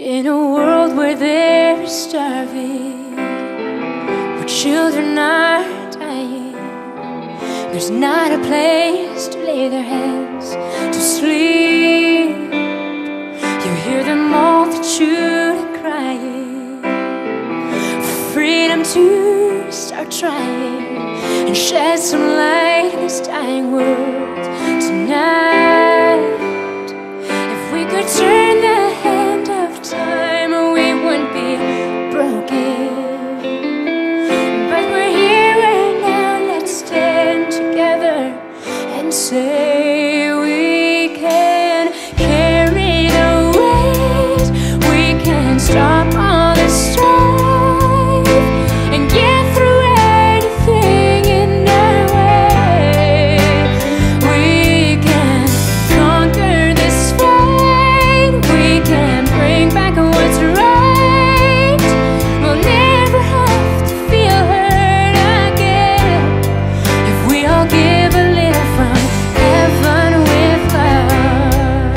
In a world where there is starving, where children are dying, there's not a place to lay their heads to sleep. You hear the multitude crying for freedom to start trying and shed some light in this dying world tonight. If we could turn the hand of time, we wouldn't be broken. But we're here right now, let's stand together and say we can carry the weight, we can stop all the strife and get through anything in our way. We can conquer this fight, we can bring back what's right. We'll never have to feel hurt again if we all give a little from heaven with love.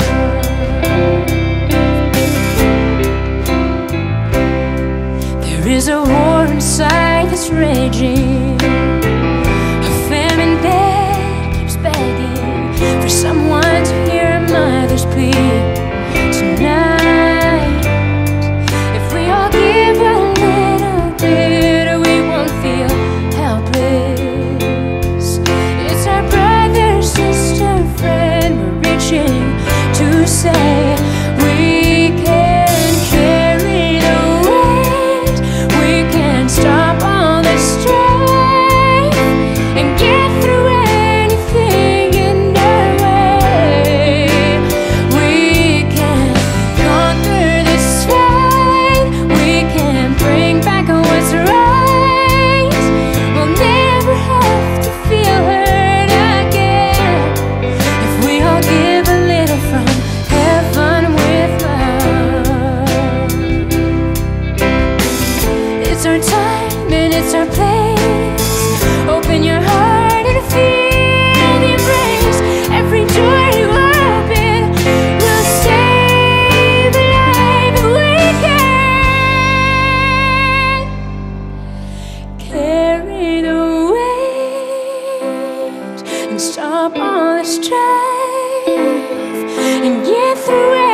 There is a war inside that's raging, a famine that keeps begging for someone to hear a mother's plea tonight. If we all give a little bit, we won't feel helpless. It's our brother, sister, friend we're reaching to say we can carry the weight, we can stop all the strife and get through anything in our way. We can conquer this fight, we can bring back what's right. We'll never have to feel hurt again if we all give a little from heaven with love. It's our time and it's our place. Open your heart and feel the embrace. Every door you open will save a life if we can carry the weight and stop all the strife and get through